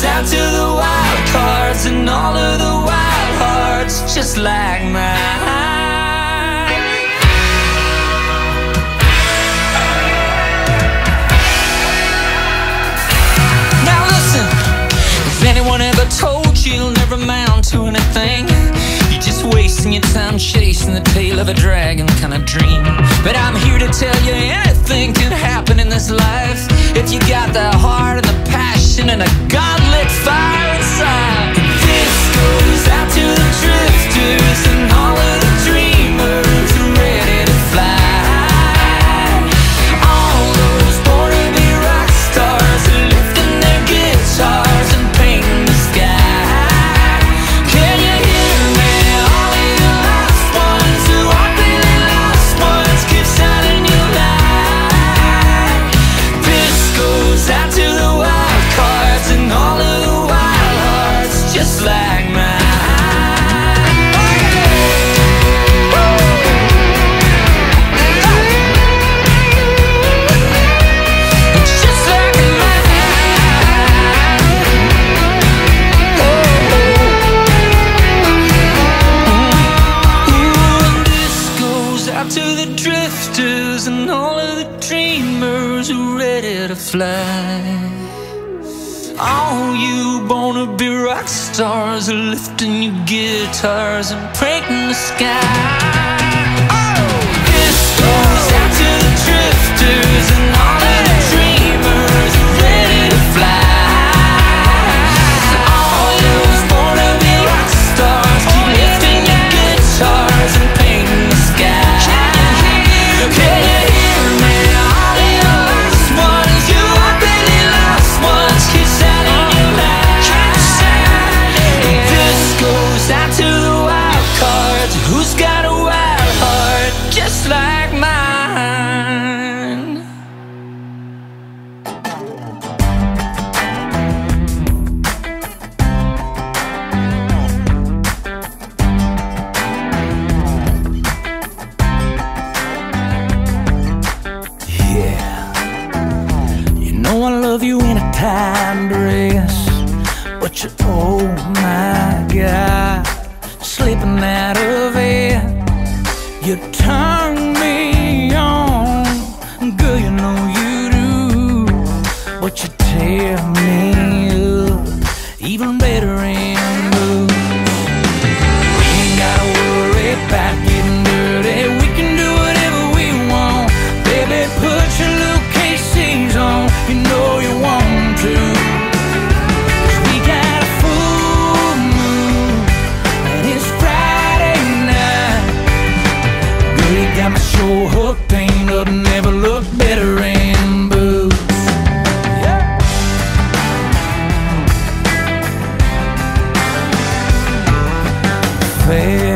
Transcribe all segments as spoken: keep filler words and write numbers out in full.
goes out to the wild cards and all of the wild hearts just like mine. Now listen, if anyone ever told you you'll never amount to anything, you're just wasting your time chasing the tail of a dragon kind of dream. But I'm here to tell you anything can happen in this life if you got the heart and the passion and a godlit fire inside. This goes out to the drifters and all of the dreamers who are ready to fly. All those born to be rock stars are lifting their guitars and painting the sky. Can you hear me? All of you lost ones who aren't really lost ones, keep shining your light. This goes out to the wild cards and all of the wild hearts just like mine. Just like mine. Ooh, and this goes out to the drifters and all of the dreamers who are ready to fly. All you wanna-be rock stars are lifting your guitars and painting the sky. Oh, this goes out to the drifters and all of the dreamers who are ready to fly. All those wanna-be rock stars, keep lifting your guitars and painting the sky. Can you hear me? All of you lost ones, you are really lost ones, keep shining your light. This goes out to the wild cards, who's got a wild heart just like mine. Yeah, you know I love you in a tight dress, but you, oh my God, slipping out of it. You turn me on, girl, you know you do, but you tear me up even better in boots. We ain't gotta worry about getting dirty, we can do whatever we want. Baby, put your little K Cs on, you know you want to. 'Cause we got a full moon and it's Friday night. Girl, you got my show hooked, ain't nothing ever looked better in boots. Yeah. Fair,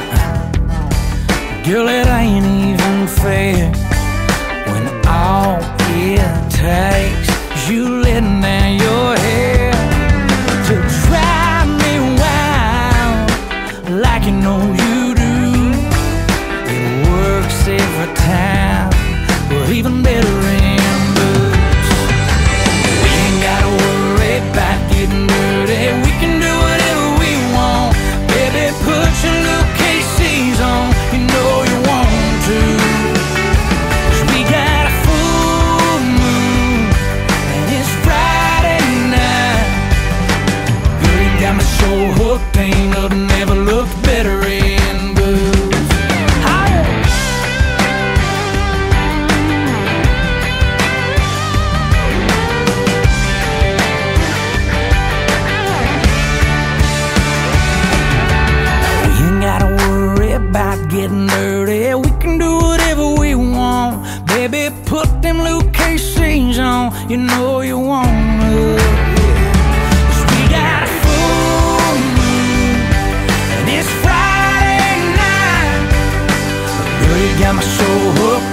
girl, it ain't even fair when all it takes is you letting down your hair to drive me wild like you know you do. It works every time, but even better in boots. We ain't gotta worry about getting dirty, we can do whatever we want. Baby, put your little K Cs on, you know you want to. 'Cause we got a full moon and it's Friday night. Girl, you got me so hooked, ain't nothing ever looked better in boots. Hi. We ain't gotta worry about getting dirty, we can do whatever we want. Baby, put them little K Cs on, you know you want to. 'Cause we got a full moon and it's Friday night. Girl, you got me so hooked,